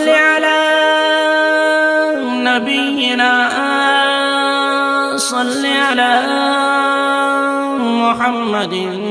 صل على نبينا صل على محمد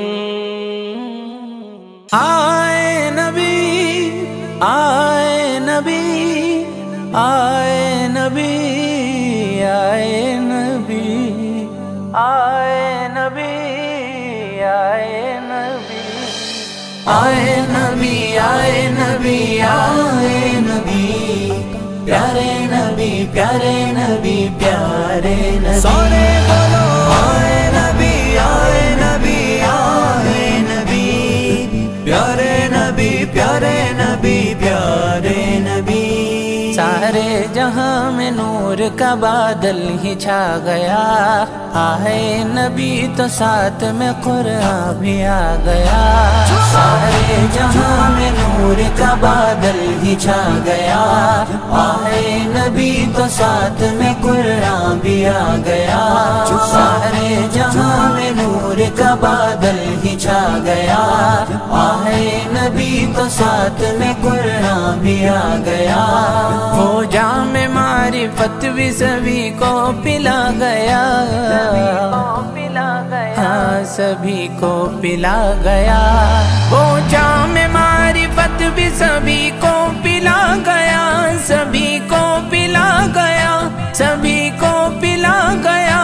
آئے نبی آئے نبی آئے نبی آئے نبی آئے نبی آئے نبی آئے نبی آئے نبی آئے نبی پیارے نبی پیارے نبی پیارے نبی سارے بولو آئے نبی آئے نبی آئے نبی پیارے نبی پیارے نبی پیارے نبی سارے جہاں میں نور کا بادل ہی چھا گیا آئے نبی تو ساتھ میں قرآن بھی آ گیا سارے جہاں میں نور کا بادل ہی چھا گیا آئے نبی تو ساتھ میں قرآن بھی آ گیا سارے جہاں میں نور کا بادل ہی چھا گیا آئے نبی تو ساتھ میں قرآن بھی آ گیا وہ جام معرفت بھی سبھی کو پلا گیا ہاں سبھی کو پلا گیا وہ جام معرفت بھی سبھی کو پلا گیا سبھی کو پلا گیا سبھی کو پلا گیا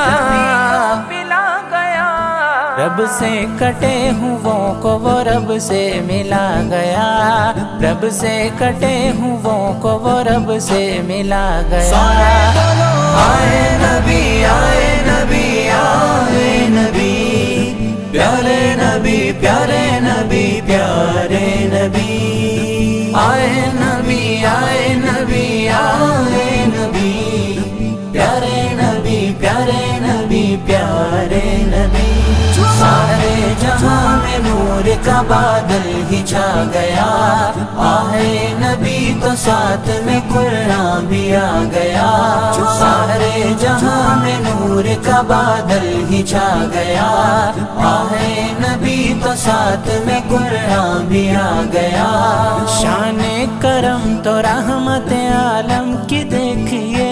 رب سے کٹے ہوئوں کو وہ رب سے ملا گیا رب سے کٹے ہوئوں کو وہ رب سے ملا گیا آئے نبی آئے نبی آئے نبی پیارے نبی پیارے نبی پیارے نبی آئے نبی آئے نبی آئے نبی پیارے نبی پیارے نبی پیارے نبی سارے جہاں میں نور کا بادل ہی چھا گیا آئے نبی تو ساتھ میں قرآن بھی آ گیا سارے جہاں میں نور کا بادل ہی چھا گیا آئے نبی تو ساتھ میں قرآن بھی آ گیا شان کرم تو رحمت عالم کی دیکھیے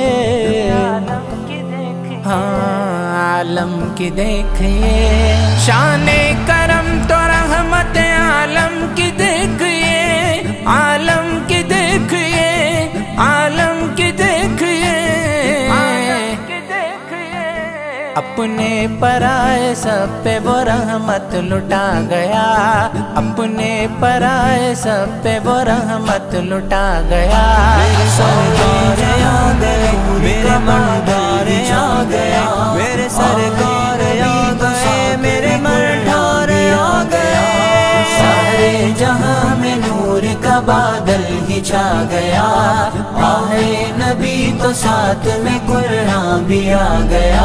ہاں عالم کی دیکھیے شان کرم تو رحمت عالم کی دیکھیے عالم کی دیکھیے عالم کی دیکھیے اپنے پرائے سب پہ وہ رحمت لٹا گیا اپنے پرائے سب پہ وہ رحمت لٹا گیا میرے سرکار آ گئے میرے مردار آ گیا میرے سرکار آ گئے میرے مردار آ گئے سارے جہاں میں نور کا بادل ہی چھا گیا آئے نبی تو ساتھ میں قرآن بھی آ گیا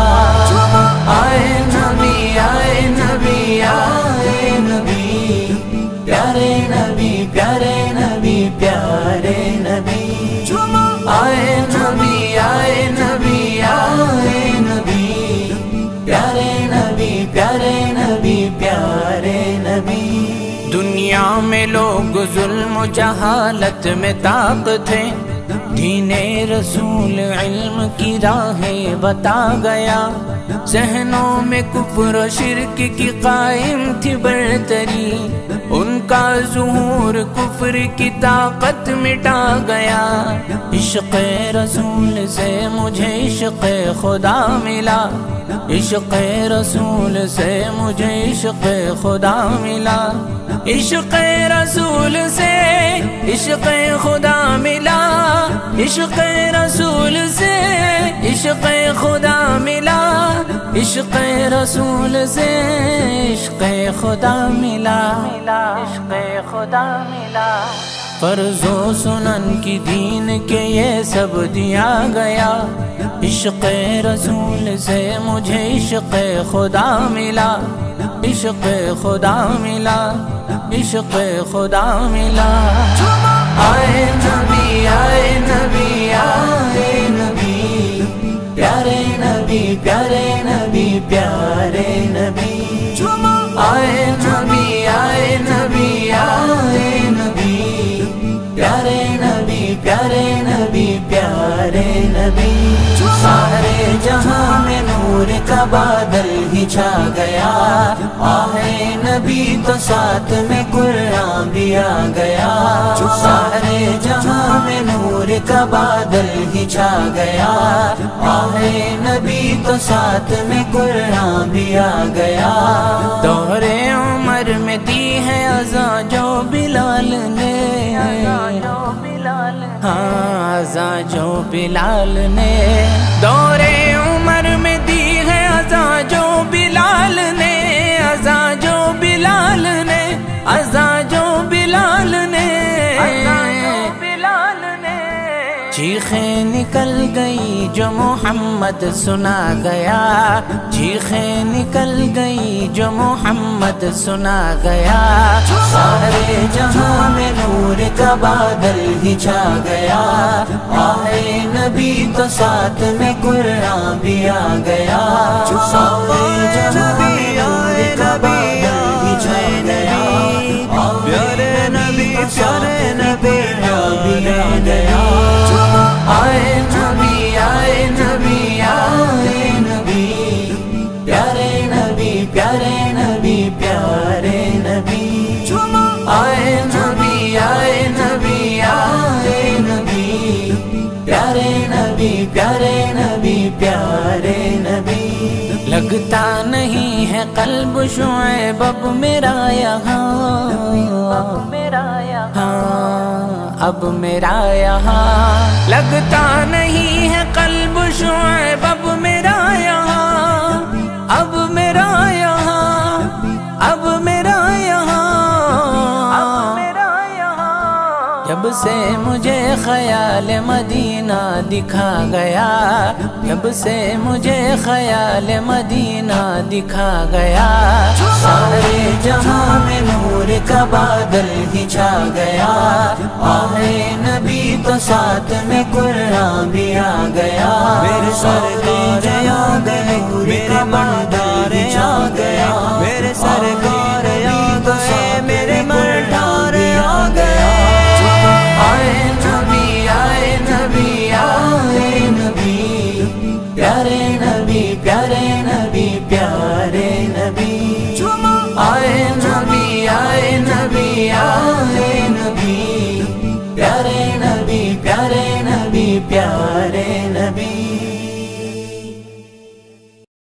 آئے نبی آئے نبی آئے نبی پیارے نبی پیارے نبی پیارے نبی آئے نبی آئے نبی آئے نبی پیارے نبی پیارے نبی پیارے نبی دنیا میں لوگ ظلم و جہالت میں طاقت تھے دین رسول علم کی راہیں بتا گیا ذہنوں میں کفر و شرک کی قائم تھی برتری ان کا ظہور کفر کی طاقت مٹا گیا عشق رسول سے مجھے عشق خدا ملا عشق رسول سے مجھے عشق خدا ملا عشق رسول سے عشق خدا ملا عشق رسول سے عشق خدا ملا عشق رسول سے عشق خدا ملا عشق خدا ملا فرض و سنن کی دین کے یہ سب دیا گیا عشق رسول سے مجھے عشق خدا ملا عشق خدا ملا عشق خدا ملا آئے نبی آئے نبی آئے نبی پیارے نبی پیارے نبی پیارے نبی آئے نبی آئے نبی آئے نبی پیارے نبی प्यारे नबी प्यारे नबी। सारे जहां में नूर का बादल ही छा गया, आहे नबी तो साथ में कुरान भी आ गया। सारे जहां में नूर का बादल ही छा गया, आहे नबी तो साथ में कुरान भी आ गया। दौरे उमर में दी है अज़ा जो बिलाल ने, हाँ अज़ा जो बिलाल ने। दौरे उमर में दी है अज़ा जो बिलाल ने, अज़ा जो बिलाल ने, अज़ा जो बिलाल ने। चीखें निकल गई जो मोहम्मद सुना गया, चीखें निकल गई जो मोहम्मद सुना गया। सारे जहां में नूर का बादल ही छा गया, आए नबी तो साथ में कुरान भी आ गया। सारे जहां में नूर का बादल ही छा गया, प्यारे नबी प्यारे नबी भी आ गया। आए नबी आए नबी आए नबी, प्यारे नबी प्यारे नबी प्यारे नबी। आए नबी आए नबी आए नबी, प्यारे नबी प्यारे नबी प्यारे नबी। लगता नहीं है कल्ब शुएब अब मेरा यहाँ, हाँ अब मेरा यहाँ। लगता नहीं है कल्ब शुएब अब मेरा यहाँ, अब मेरा यहाँ, अब मेरा यहाँ। जब से मुझे ख्याल मदीना दिखा गया, जब से मुझे ख्याल मदीना दिखा गया। सारे जहां में नूर का बादल ही छा गया, आहे नबी तो साथ में कुरान भी आ गया। मेरे सरकार आ गए, मेरे बादल ही छा गया।